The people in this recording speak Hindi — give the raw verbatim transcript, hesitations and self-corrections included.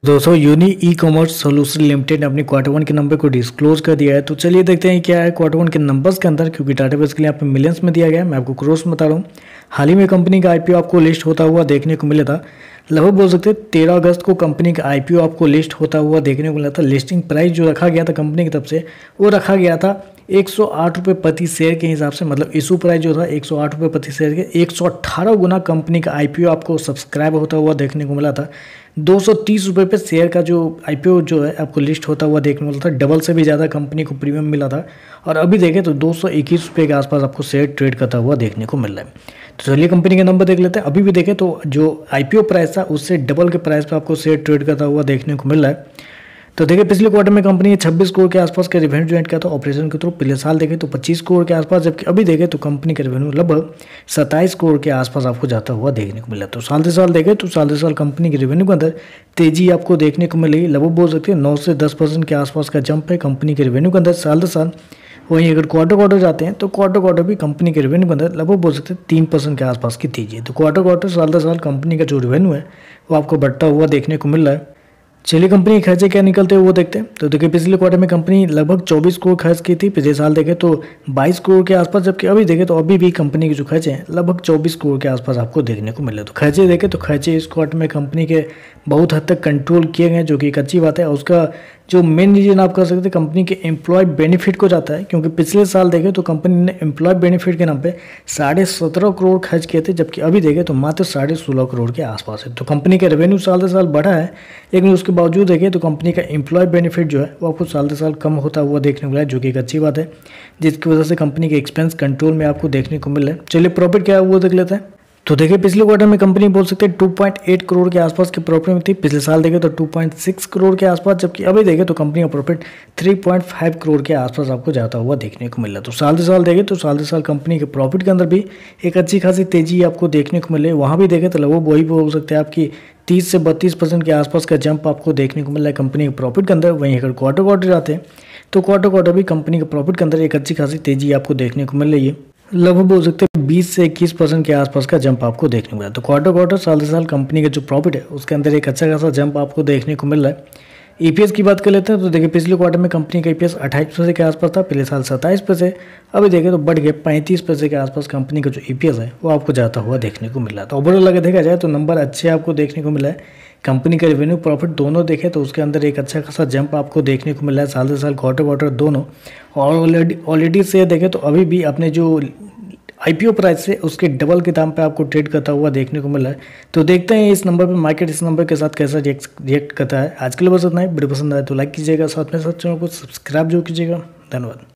दोस्तों Uni e commerce solution limited ने अपने क्वार्टर वन के नंबर को डिस्क्लोज कर दिया है। तो चलिए देखते हैं क्या है क्वार्टर वन के नंबर्स के अंदर, क्योंकि डाटाबेस के लिए यहाँ पे मिलियंस में दिया गया है। मैं आपको क्रोस में बता रहा हूँ। हाल ही में कंपनी का आईपीओ आपको लिस्ट होता हुआ देखने को मिला था। लगभग बोल सकते हैं तेरह अगस्त को कंपनी का आईपीओ आपको लिस्ट होता हुआ देखने को मिला था। लिस्टिंग प्राइस जो रखा गया था कंपनी की तरफ से वो रखा गया था एक सौ आठ रुपये प्रति शेयर के हिसाब से, मतलब इशू प्राइस जो था एक सौ आठ रुपये प्रति शेयर के एक सौ अट्ठारह गुना कंपनी का आईपीओ आपको सब्सक्राइब होता हुआ देखने को मिला था। दो सौ तीस रुपये पे शेयर का जो आईपीओ जो है आपको लिस्ट होता हुआ देखने को मिला था। डबल से भी ज़्यादा कंपनी को प्रीमियम मिला था और अभी देखें तो दो सौ इक्कीस रुपये के आसपास आपको शेयर ट्रेड करता हुआ देखने को मिल रहा है। तो चलिए कंपनी के नंबर देख लेते हैं। अभी भी देखें तो जो आईपीओ प्राइस था उससे डबल के प्राइस पे आपको शेयर ट्रेड करता हुआ देखने को मिल रहा है। तो देखिए पिछले क्वार्टर में कंपनी ने छब्बीस करोड़ के आसपास का रेवेन्यू जनरेट किया था ऑपरेशन के थ्रू। पिछले साल देखें तो पच्चीस करोड़ के आसपास, जबकि अभी देखें तो कंपनी का रेवेन्यू लगभग सत्ताईस करोड़ के आसपास आपको जाता हुआ देखने को मिला। तो साल से साल देखें तो साल से साल कंपनी के रेवेन्यू के अंदर तेजी आपको देखने को मिली। लगभग बोल सकते हैं नौ से दस परसेंट के आसपास का जंप है कंपनी के रेवेन्यू के अंदर साल से साल। वहीं अगर क्वार्टर क्वार्टर जाते हैं तो क्वार्टर क्वार्टर भी कंपनी के रेवेन्यू के अंदर लगभग बोल सकते हैं तीन परसेंट के आसपास की तेजी है। तो क्वार्टर क्वार्टर साल दर साल कंपनी का जो रेवेन्यू है वो आपको बढ़ता हुआ देखने को मिल रहा है। चलिए कंपनी के खर्चे क्या निकलते हैं वो देखते हैं। तो देखिए पिछले क्वार्टर में कंपनी लगभग चौबीस करोड़ खर्च की थी। पिछले साल देखें तो बाईस करोड़ के आसपास, जबकि अभी देखें तो अभी भी कंपनी के जो खर्चे हैं लगभग चौबीस करोड़ के आसपास आपको देखने को मिले। तो खर्चे देखें तो खर्चे इस क्वार्टर में कंपनी के बहुत हद तक कंट्रोल किए गए, जो कि एक अच्छी बात है। उसका जो मेन रीजन आप कर सकते हैं कंपनी के एम्प्लॉय बेनिफिट को जाता है, क्योंकि पिछले साल देखें तो कंपनी ने एम्प्लॉय बेनिफिट के नाम पे साढ़े सत्रह करोड़ खर्च किए थे, जबकि अभी देखें तो मात्र साढ़े सोलह करोड़ के आसपास है। तो कंपनी का रेवेन्यू साल से साल बढ़ा है, लेकिन उसके बावजूद देखें तो कंपनी का एम्प्लॉय बेनिफिट जो है वो आपको साल से साल कम होता हुआ देखने को मिला है, जो कि एक अच्छी बात है, जिसकी वजह से कंपनी के एक्सपेंस कंट्रोल में आपको देखने को मिल रहा है। चलिए प्रॉफिट क्या है वो देख लेते हैं। तो देखिए पिछले क्वार्टर में कंपनी बोल सकते हैं दो पॉइंट आठ करोड़ के आसपास की प्रॉफिट में थी। पिछले साल देखें तो दो पॉइंट छह करोड़ के आसपास, जबकि अभी देखें तो कंपनी का प्रॉफिट तीन पॉइंट पाँच करोड़ के आसपास आपको जाता हुआ देखने को मिल रहा है। तो साल से साल देखें तो साल से साल कंपनी के प्रॉफिट के अंदर भी एक अच्छी खासी तेजी आपको देखने को मिले। वहाँ भी देखें तो लगभग वही बोल सकते हैं आपकी तीस से बत्तीस परसेंट के आसपास का जंप आपको देखने को मिल रहा है कंपनी के प्रॉफिट के अंदर। वहीं अगर क्वार्टर क्वार्टर जाते हैं तो क्वार्टर क्वार्टर भी कंपनी के प्रॉफिट के अंदर एक अच्छी खासी तेजी आपको देखने को मिल रही है। लगभग बोल सकते हैं बीस से इक्कीस परसेंट के आसपास का जंप आपको देखने को मिला। तो क्वार्टर क्वार्टर साल से साल कंपनी का जो प्रॉफिट है उसके अंदर एक अच्छा खासा जंप आपको देखने को मिल रहा है। ईपीएस की बात कर लेते हैं तो देखिए पिछले क्वार्टर में कंपनी का ईपीएस अट्ठाईस पैसे के आसपास था। पिछले साल सत्ताईस पैसे, अभी देखें तो बढ़ गए पैंतीस पैसे के आसपास कंपनी का जो ईपीएस है वो आपको जाता हुआ देखने को मिल रहा है। तो ओवरऑल अगर देखा जाए तो नंबर अच्छे आपको देखने को मिला है। कंपनी का रेवेन्यू प्रॉफिट दोनों देखें तो उसके अंदर एक अच्छा खासा जंप आपको देखने को मिला है साल से साल, क्वार्टर क्वार्टर दोनों। और ऑलरेडी ऑलरेडी से देखें तो अभी भी अपने जो आईपीओ प्राइस से उसके डबल के दाम पे आपको ट्रेड करता हुआ देखने को मिला है। तो देखते हैं इस नंबर पे मार्केट इस नंबर के साथ कैसा रिएक्ट करता है। आज के लिए बस इतना ही। वीडियो पसंद आए तो लाइक कीजिएगा, साथ में साथ चैनल को सब्सक्राइब जरूर कीजिएगा। धन्यवाद।